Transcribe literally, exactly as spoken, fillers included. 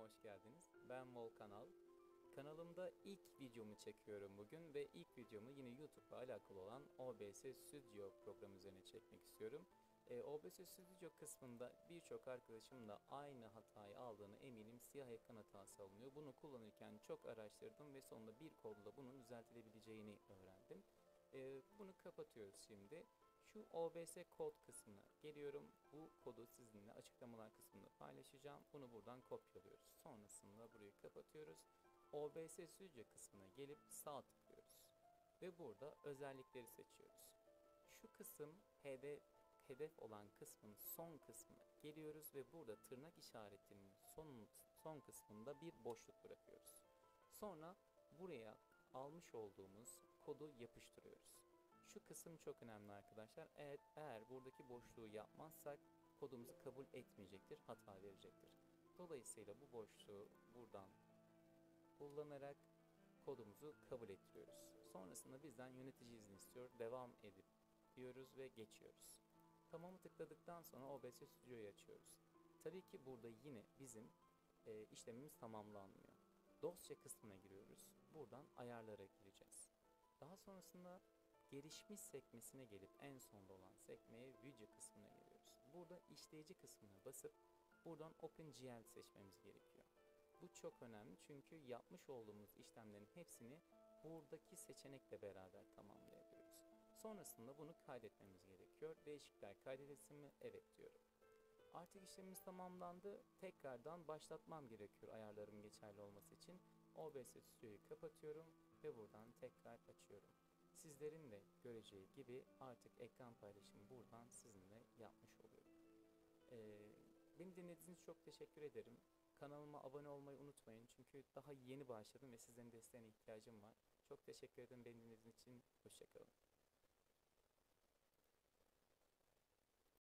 hoş geldiniz. Ben Volkanal. Kanalımda ilk videomu çekiyorum bugün ve ilk videomu yine YouTube'la alakalı olan O B S Studio programı üzerine çekmek istiyorum. E, O B S Studio kısmında birçok arkadaşım da aynı hatayı aldığını eminim. Siyah ekran hatası alınıyor. Bunu kullanırken çok araştırdım ve sonunda bir kodla bunun düzeltilebileceğini öğrendim. E, bunu kapatıyoruz şimdi. Şu O B S kod kısmına geliyorum. Bu kodu sizinle açıklamalar kısmında paylaşacağım. Bunu buradan kopyalıyoruz. Sonrasında burayı kapatıyoruz. O B S Studio kısmına gelip sağ tıklıyoruz. Ve burada özellikleri seçiyoruz. Şu kısım hedef, hedef olan kısmın son kısmına geliyoruz ve burada tırnak işaretinin son, son kısmında bir boşluk bırakıyoruz. Sonra buraya almış olduğumuz kodu yapıştırıyoruz. Şu kısım çok önemli arkadaşlar. Eğer, eğer buradaki boşluğu yapmazsak kodumuzu kabul etmeyecektir, hata verecektir. Dolayısıyla bu boşluğu buradan kullanarak kodumuzu kabul ettiriyoruz. Sonrasında bizden yönetici izni istiyor. Devam edip diyoruz ve geçiyoruz. Tamamı tıkladıktan sonra O B S Studio'yu açıyoruz. Tabii ki burada yine bizim e, işlemimiz tamamlanmıyor. Dosya kısmına giriyoruz. Buradan ayarlara gireceğiz. Daha sonrasında gelişmiş sekmesine gelip en sonda olan sekmeye video kısmına geliyoruz. Burada işleyici kısmına basıp buradan OpenGL seçmemiz gerekiyor. Bu çok önemli çünkü yapmış olduğumuz işlemlerin hepsini buradaki seçenekle beraber tamamlayabiliyoruz. Sonrasında bunu kaydetmemiz gerekiyor. Değişiklikler kaydedilsin mi? Evet diyorum. Artık işlemimiz tamamlandı. Tekrardan başlatmam gerekiyor ayarlarım geçerli olması için. O B S Studio'yu kapatıyorum ve buradan tekrar açıyorum. Sizlerin de göreceği gibi artık ekran paylaşımı buradan sizinle yapmış oluyorum. Ee, Beni dinlediğiniz için çok teşekkür ederim. Kanalıma abone olmayı unutmayın çünkü daha yeni başladım ve sizlerin desteğine ihtiyacım var. Çok teşekkür ederim beni dinlediğiniz için. Hoşça kalın.